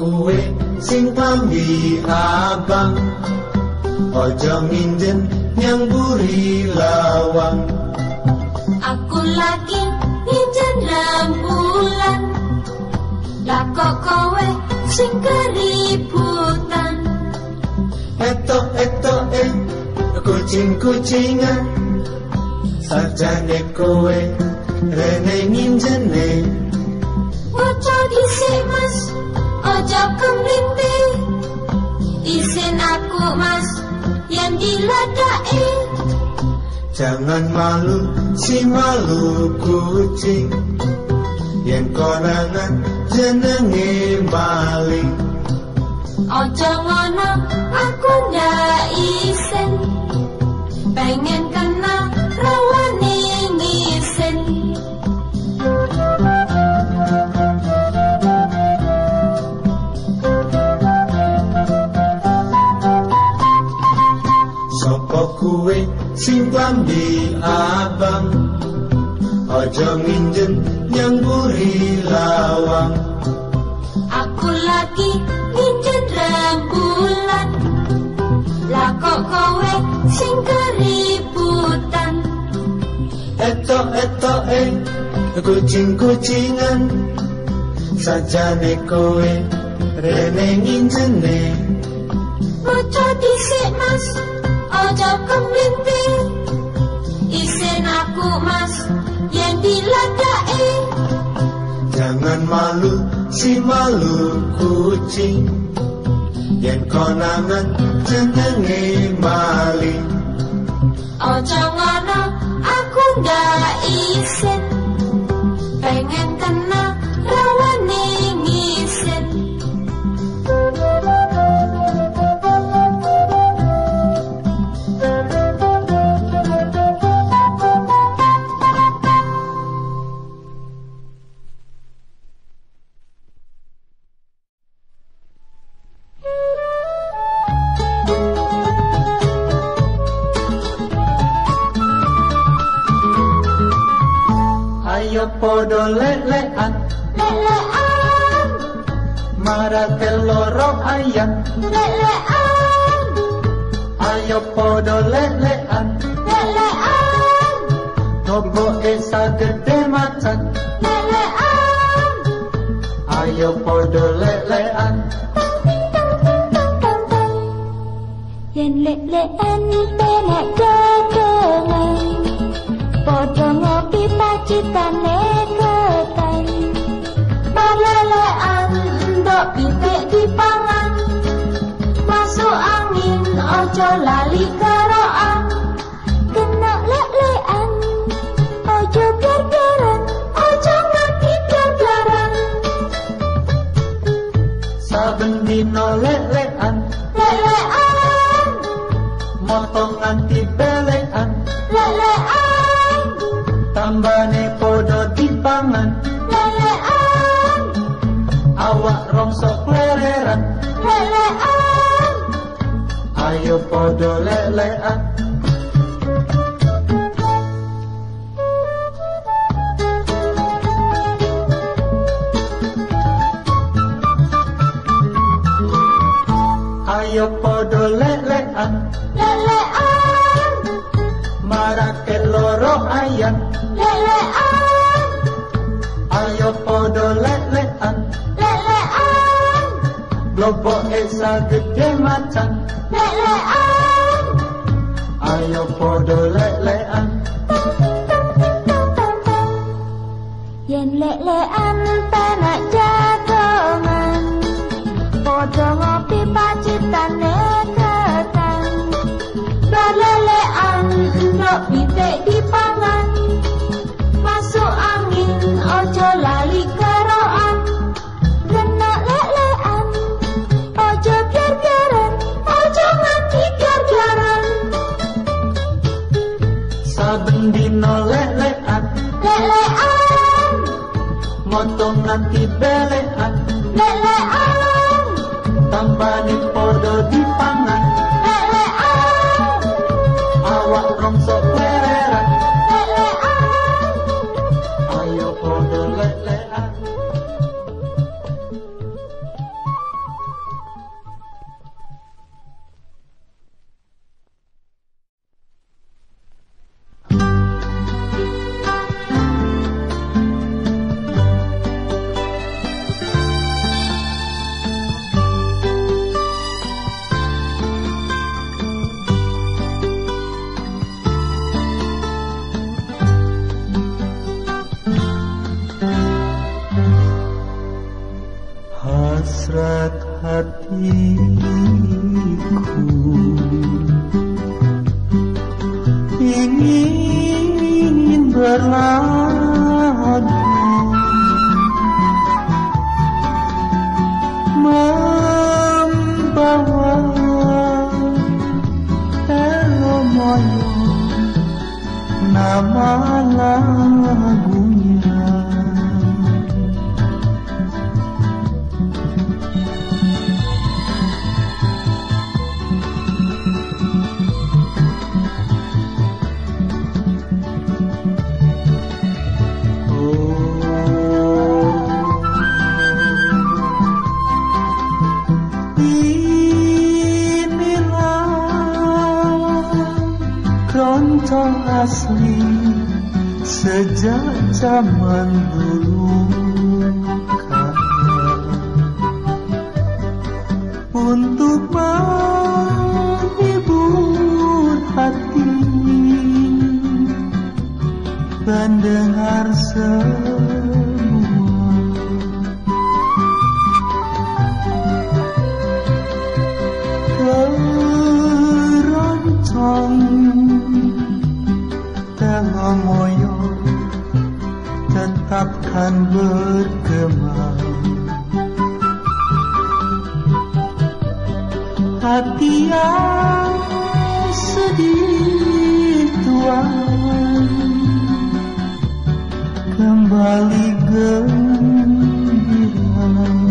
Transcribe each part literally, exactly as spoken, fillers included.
kuwe sing pambi abang, ojo nginjen nyang buri lawang. Aku lagi nginjen rembulan, lah kok kowe sing keributan. Etok etok eh kucing kucingan, sajane kowe rene nginjene. Ojo dhisik mas, ojo kemlinti, isin aku mas yang diladai. Jangan malu si malu kucing, yen konangan jenenge maling. Ojo ngono aku ndak isin, pengen kena rawane ngisin. Sopo kuwe sing klambi abang, ojo nginjen nyang buri lawang. Aku lagi nginjen rembulan, lah kok kowe sing keributan. Etok etok eh kucing kucingan, sajane kowe rene nginjene. Ojo dhisik mas, ojo kemlinti, isin aku mas yang diladai. Jangan malu si malu kucing, yen konangan jenenge maling. Ojo ngono aku ndak isin, pengen kena rawane ngisin. Ayo podo lelean, Lelean, marake loro ayam. lelean, Ayo podo lelean, lelean, noboke sagede macan. lelean. Ayo podo lelean, Yen lelean penek kekengan, podo ngopi pacitane ketan. Malelean ndok pitik dipangan, masuk angin ojo lali keroan. Kena lelean ojo gargaran, ojo nganti gargaran. saben dino lelean, Lelean, motong nganti belean. lelean, Tambane podo dipangan, lelean, awak rongso klereran. lelean. Ayo podo lelean, ayo podo lelean, Lelean, marake loro ayam. lelean, Ayo podo lelean, lelean, globoke sagede macan. lelean. Ayo podo lelean, Yen lelean penak jagongan, podo ngopi pacitane ketan. Balelean ndok pitik dipangan, masuk angin ojo lali keroan. Kena lelean ojo gargaran, ojo nganti gargaran. saben dino lelean, Lelean, motong nganti belean. lelean, Tambane podo dipangan, lelean, awak rongso klereran. lelean. Ayo podo lelean, hatiku ingin berlagu membawa elo moyo nama lagunya. Keroncong asli sejak zaman dulu kala untuk menghibur hati pendengar semua. Keroncong moyo tetapkan bergema, hati yang sedih tuan kembali gembira.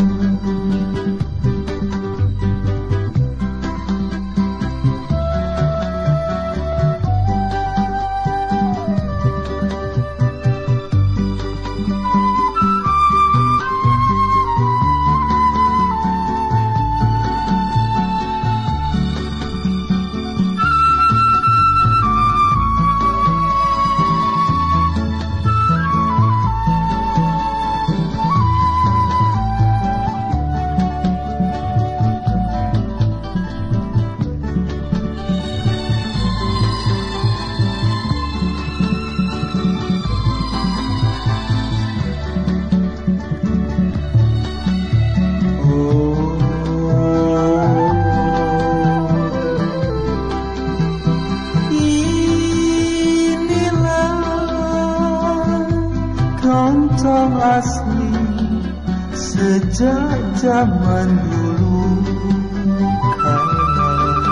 Keroncong asli sejak zaman dulu kala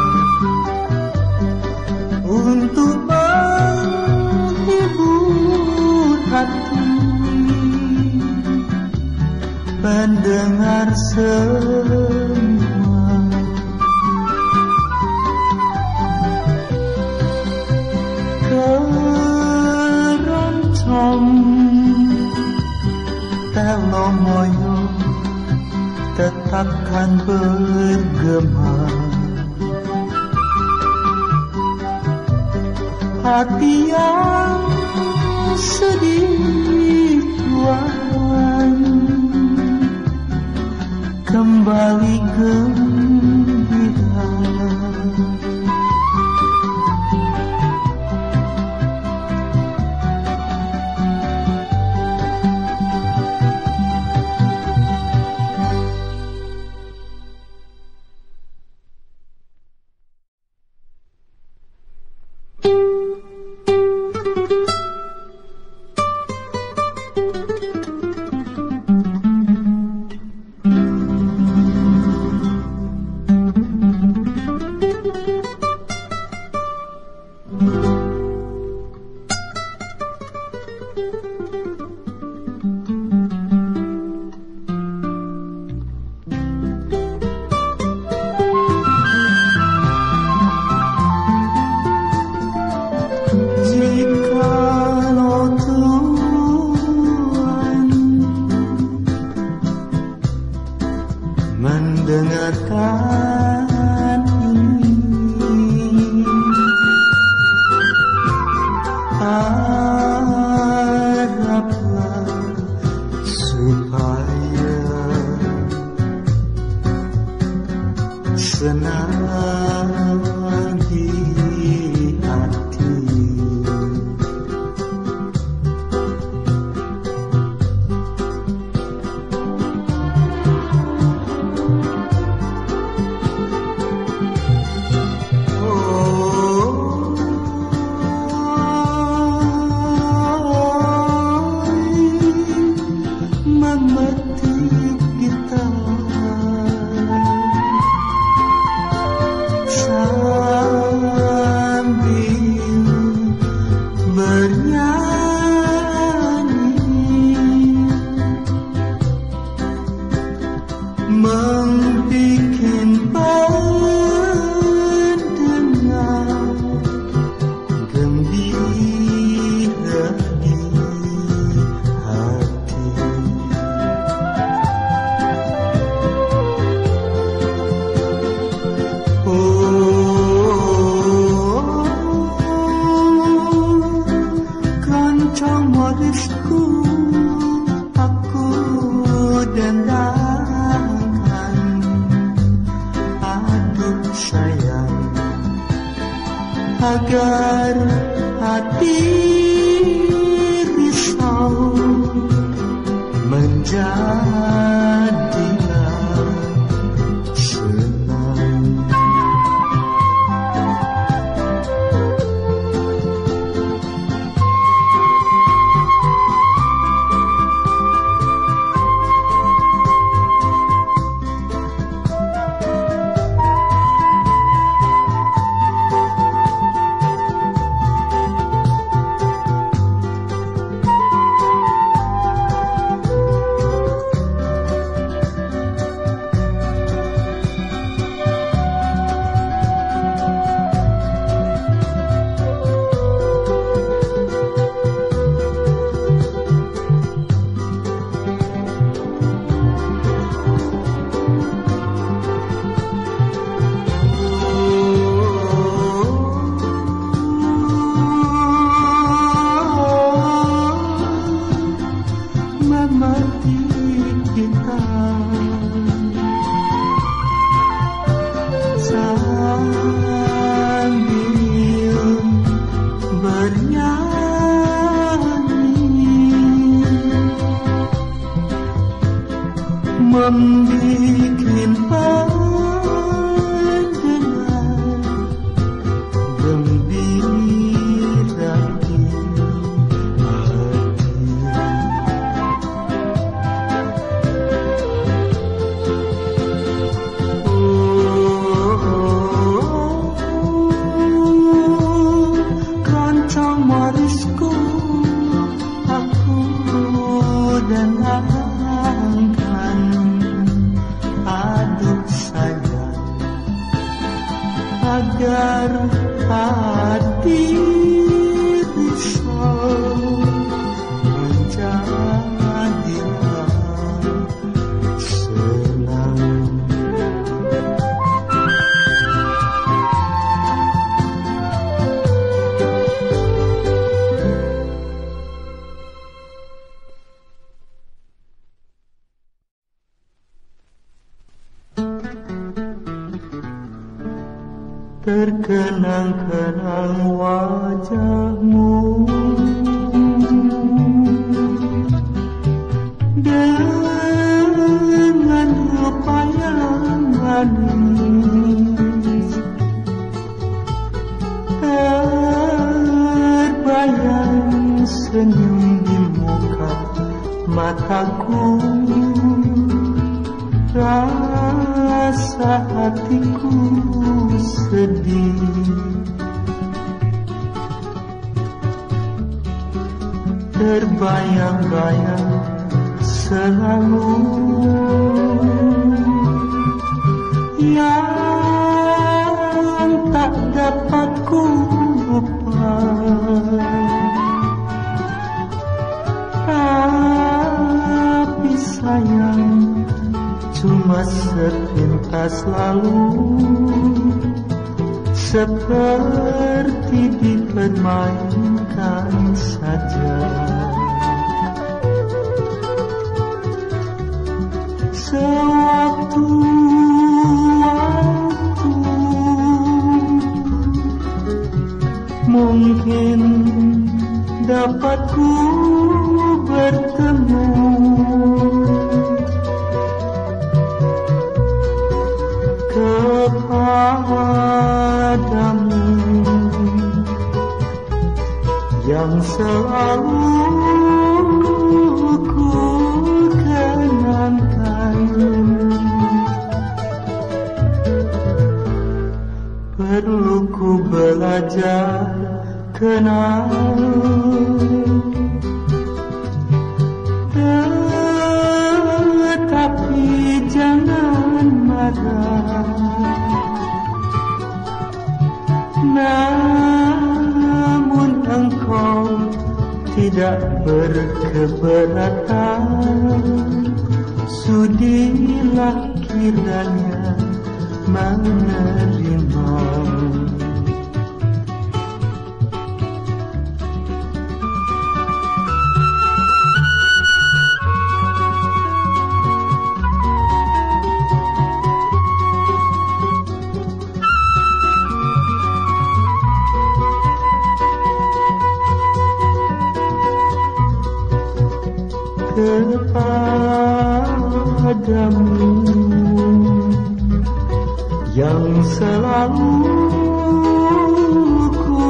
untuk menghibur hati pendengar semua. Keroncong telo moyo tetapkan bergema, hati yang sedih tuan kembali gembira. Mendengarkan ini agar hati risau menjadilah senang. Membikin pendengar gembira di hati. Oh, keroncong marisku, aku dan aduk saja agar hati risau menjadilah senang. Terkenang-kenang wajahmu dengan rupa yang manis, terbayang senyum di muka mataku, rasa hatiku sedih, terbayang-bayang selalu yang tak dapat ku lupa. Tapi sayang, cuma sepintas lalu, seperti dipermainkan saja. Sewaktu-waktu mungkin dapat ku bertemu, kepadamu yang selalu ku kenangkan. Perlu ku belajar kenal, tetapi jangan marah. Namun engkau tidak berkeberatan, sudilah kiranya menerima. kepadamu yang selalu ku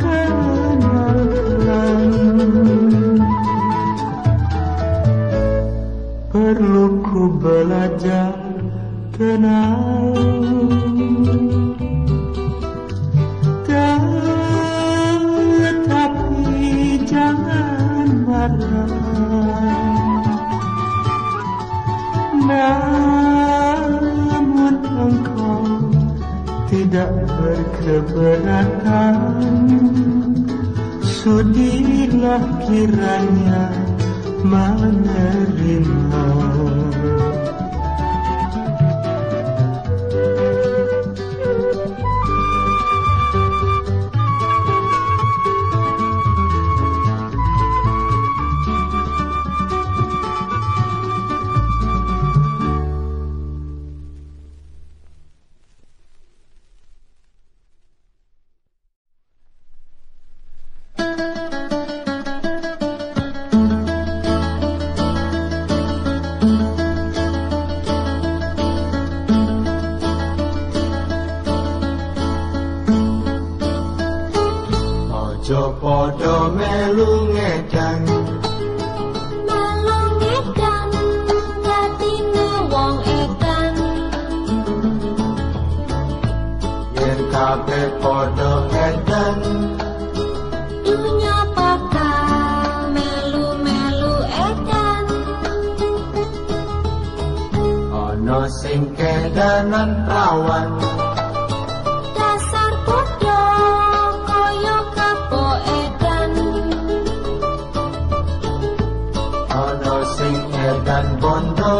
kenalkan. Perlu ku belajar kenal, tetapi jangan marah. Namun engkau tidak berkeberatan, sudilah kiranya menerima. Ojo podo melu ngedan, Melu ngedan, dadine wong edan. yen kabeh podo edan, Dunya bakal melu-melu edan. ana sing kedanan prawan, Dasar padha kaya kebo edan. ana sing edan bondo,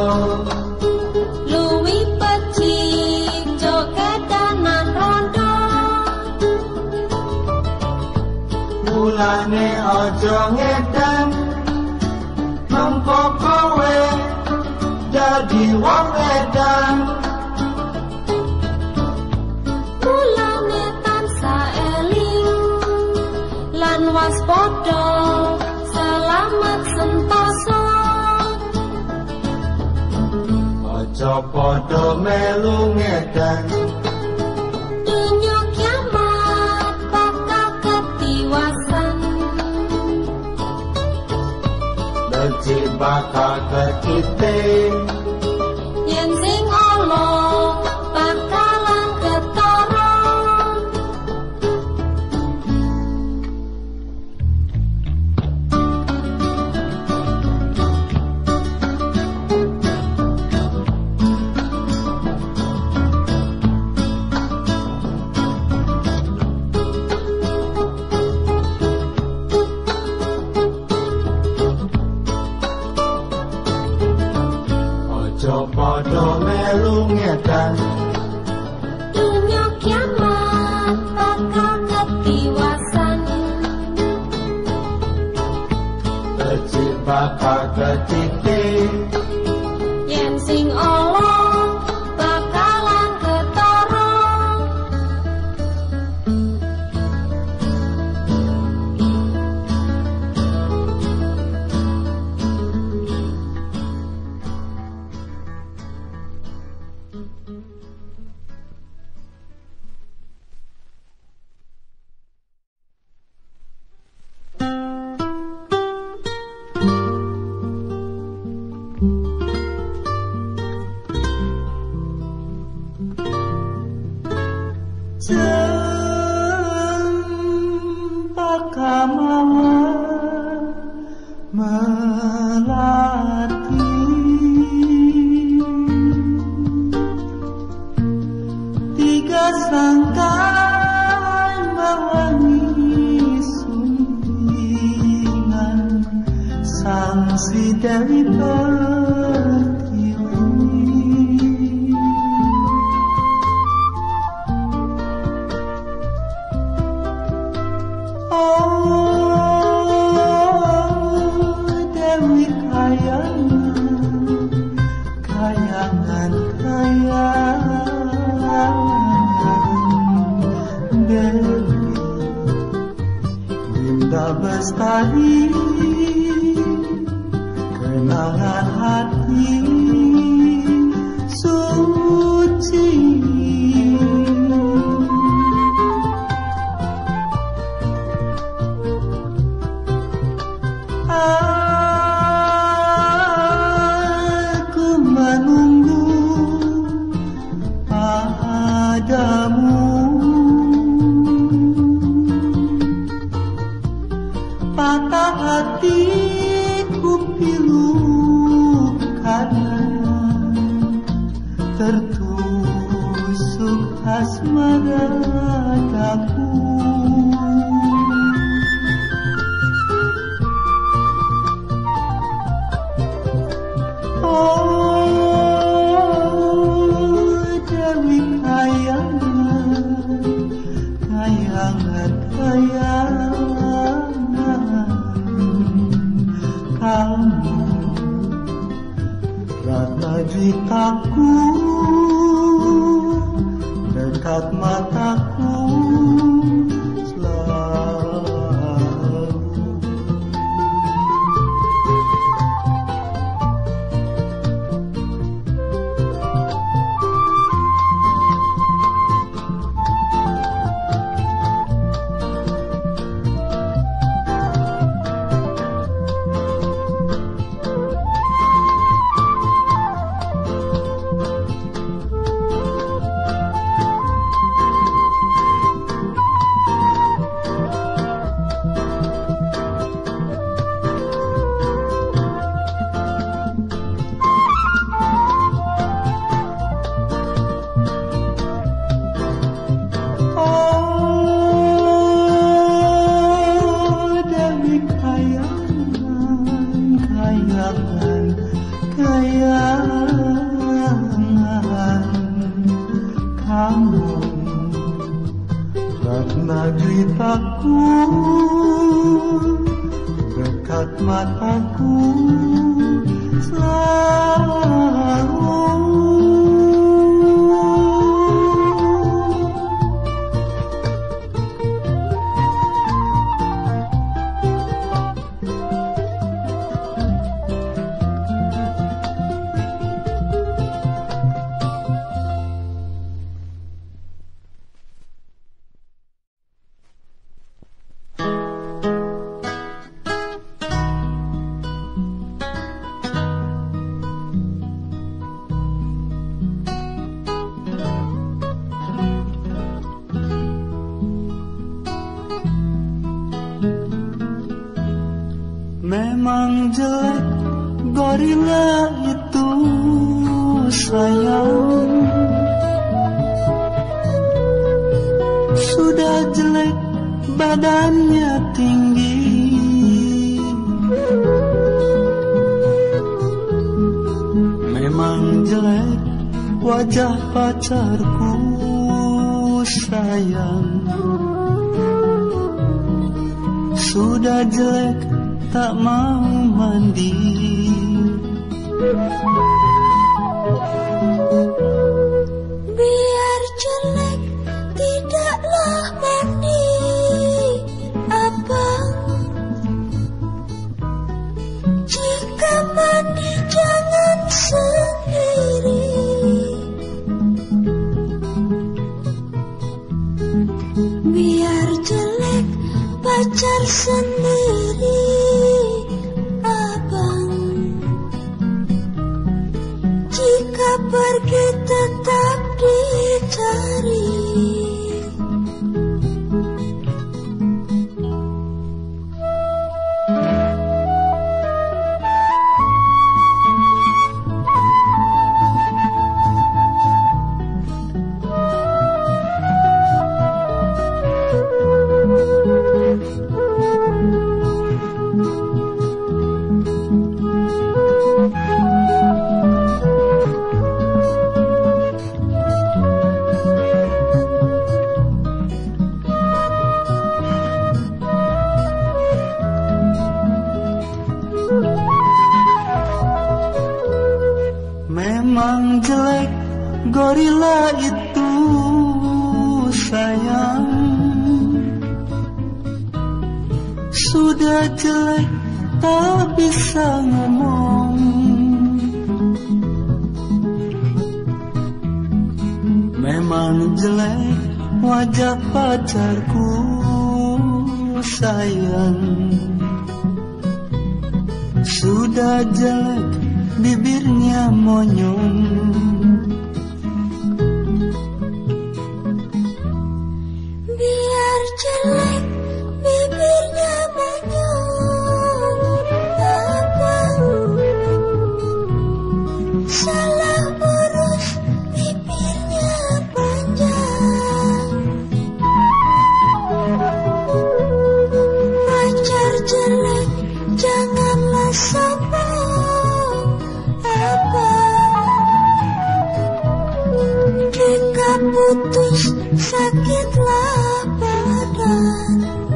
Luwih becik jok kedanan rondo. mulane ojo ngedan, mengko kowe dadi wong edan. Mulane tansah eling lan waspada, selamat sentosa. Ojo podo melu ngedan, Dunya kiamat bakal ketiwasan. becik bakal kekiting, Yen sing ala bakalan ketara. ojo podo melu ngedan, Dunya kiamat bakal ketiwasan. becik bakal kekiting, Yen sing ala bakalan ketara. Cempaka mawar melati, tiga sangkai mewangi suntingan sang si Dewi Pertiwi. Bestari kenangan hati suci. Aku menunggu padamu, patah hatiku pilu karena tertusuk asmara daku. Oh Dewi kayangan, kayangan, kayangan, kamu Ratna Jitaku, dekat mataku selalu. Aku dekat mataku selalu. Memang jelek gorila itu sayang, sudah jelek badannya tinggi. Memang jelek wajah pacarku sayang, sudah jelek tak mau mandi. Biar jelek tidaklah mandi, abang. Jika mandi jangan sendiri. Biar jelek pacar sendiri, pergi tetap dicari. Memang jelek gorila itu sayang, sudah jelek tak bisa ngomong. memang jelek wajah pacarku sayang. Sudah jelek bibirnya monyong. Biar jelek bibirnya monyong, apa salah urus bibirnya panjang. Pacar jelek janganlah sombong, apa jika putus sakitlah badan.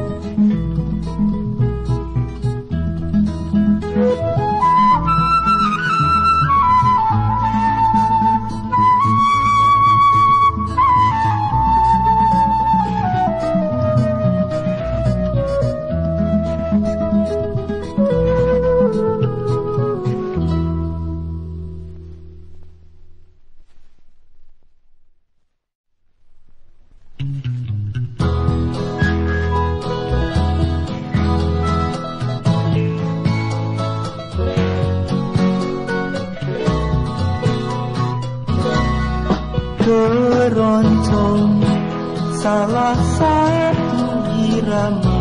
Keroncong salah satu irama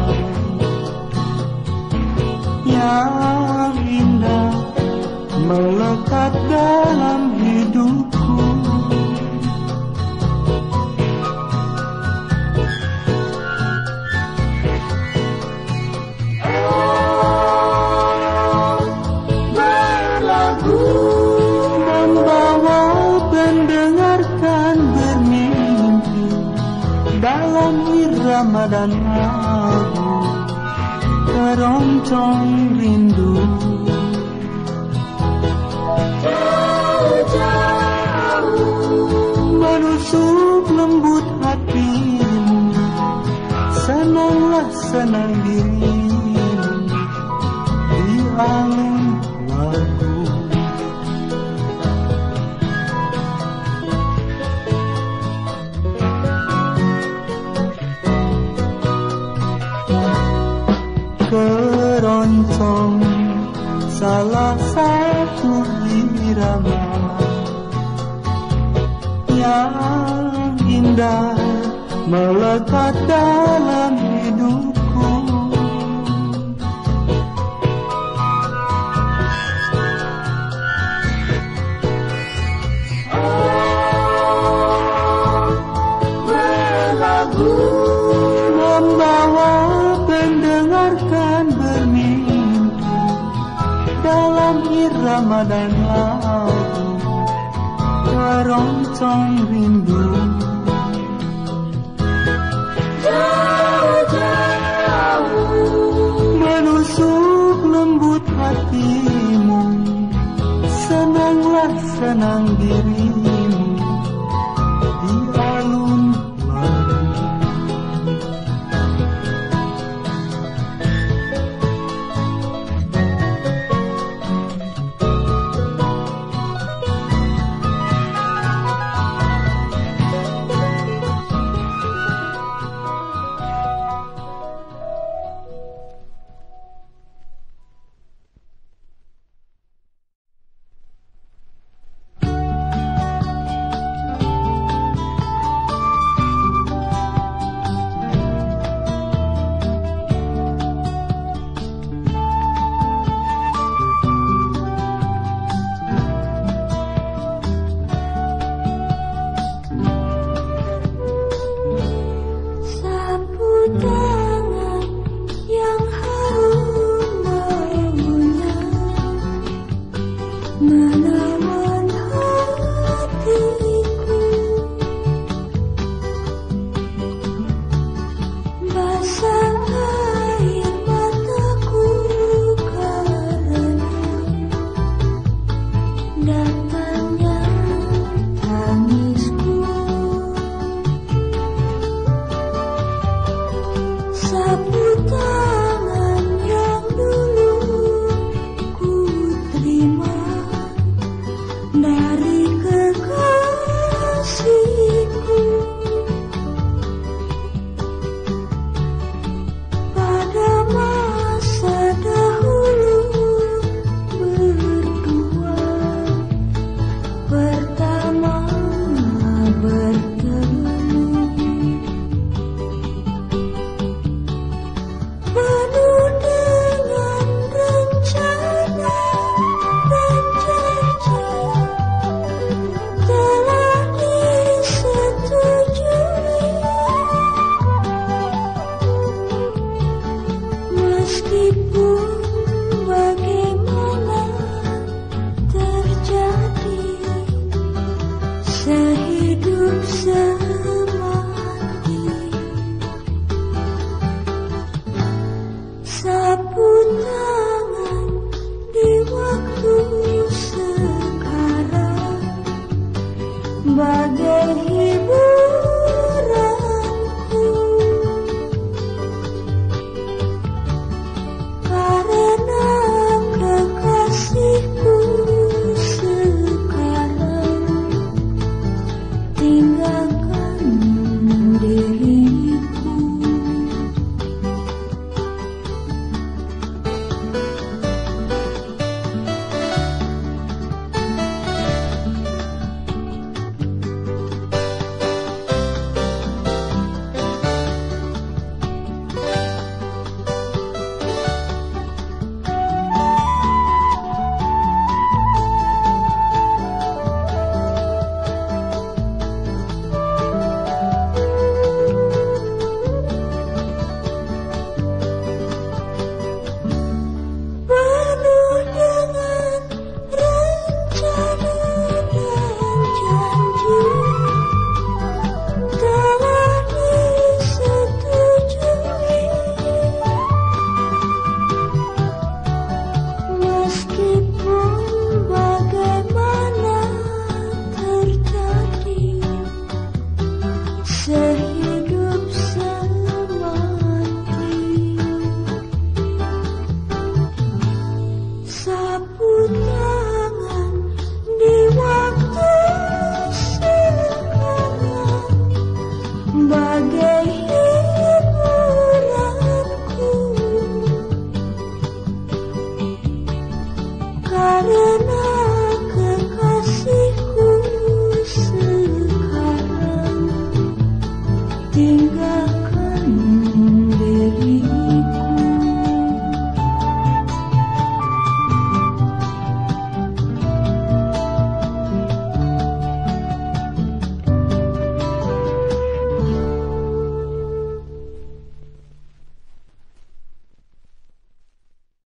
yang indah melekat dalam hidupku. Berlagu Membawa pendengarkan bermimpi dalam irama dan lagu keroncong rindu. Menusuk lembut hatimu, senanglah senang dirimu di alun lagu. Keroncong salah satu irama yang indah melekat dalam hidupku. berlagu Membawa pendengarkan bermimpi dalam irama dan lagu keroncong rindu. Menusuk lembut hatimu, senanglah senang dirimu di alun lagu. sapu tangan yang harum baunya menawan hatiku. Basah air mataku karena datangnya tangisku. di